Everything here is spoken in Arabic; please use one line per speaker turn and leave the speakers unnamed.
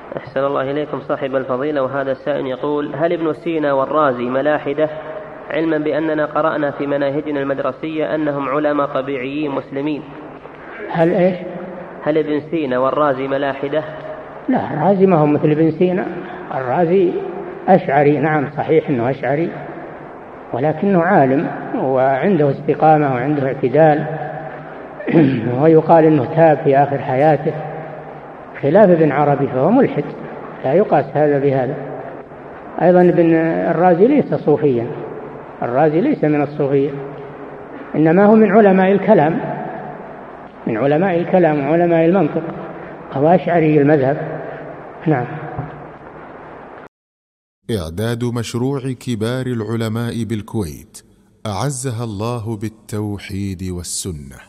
أحسن الله إليكم صاحب الفضيلة. وهذا السائل يقول: هل ابن سينا والرازي ملاحدة، علما بأننا قرأنا في مناهجنا المدرسية أنهم علماء طبيعيين مسلمين؟
هل إيش؟
هل ابن سينا والرازي ملاحدة؟
لا، الرازي ما هو مثل ابن سينا. الرازي أشعري، نعم صحيح أنه أشعري، ولكنه عالم وعنده استقامة وعنده اعتدال ويقال أنه تاب في آخر حياته، خلاف ابن عربي فهو ملحد، لا يقاس هذا بهذا. أيضا ابن الرازي ليس صوفيا، الرازي ليس من الصوفية، إنما هو من علماء الكلام، من علماء الكلام وعلماء المنطق، هو أشعري المذهب. نعم.
إعداد مشروع كبار العلماء بالكويت أعزها الله بالتوحيد والسنة.